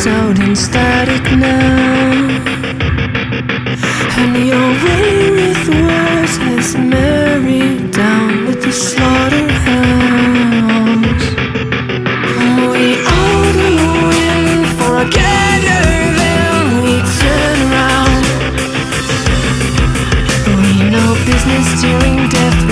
out in static now, and your way with words has married down with the slaughterhouse. We all go in for a gather, then we turn around. We know business during death